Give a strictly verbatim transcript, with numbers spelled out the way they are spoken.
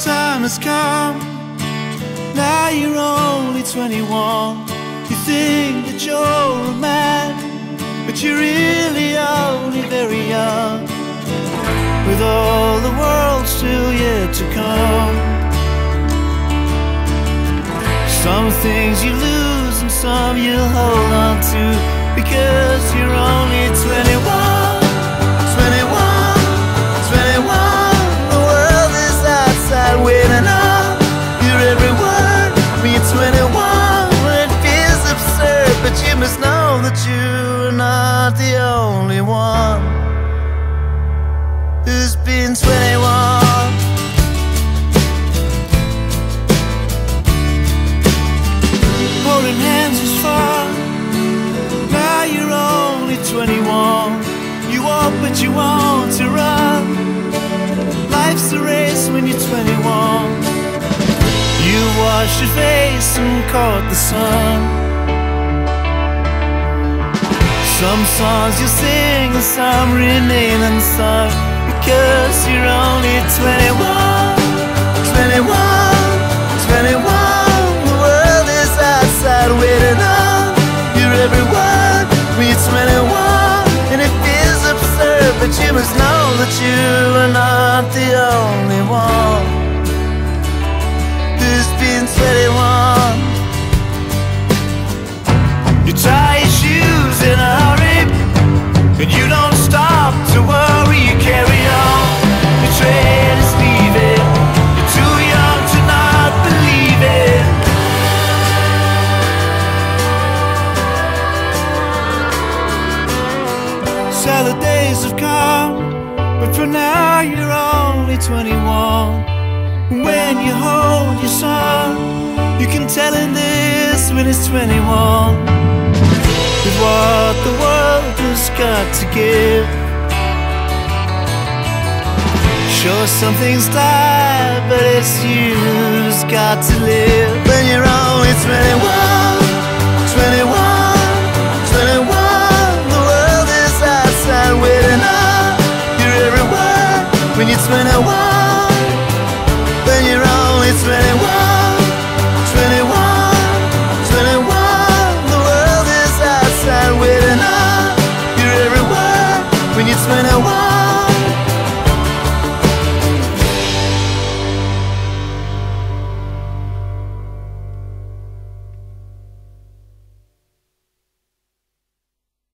time has come. Now you're only twenty-one. You think that you're a man, but you're really only very young, with all the world still yet to come. Some things you lose and some you'll hold on to, because you're only twenty-one. Twenty-one, twenty-one. The world is outside waiting up your every word. When you're twenty-one, it feels absurd, but you must know that you're not the only one who's been twenty-one. Holding hands is fun. Now you're only twenty-one. You walk but you want to run. Life's a race when you're twenty-one. You washed your face and caught the sun. Some songs you sing and some remain unsung, because you're only twenty-one. Twenty-one, twenty-one. The world is outside waiting up your every word. When you're twenty-one, and it feels absurd, but you must know that you are not the only one who's been twenty-one. You tie your shoes in a hurry, and you don't stop to worry. You carry on, your train is leaving. You're too young to not believe it. Salad days have come, but for now you're only twenty-one. When you hold your son, you can tell him this when he's twenty-one. With what the world has got to give, sure some things die, but it's you who's got to live. When you're only twenty-one, twenty-one, twenty-one. The world is outside waiting up your every word. When you're twenty-one,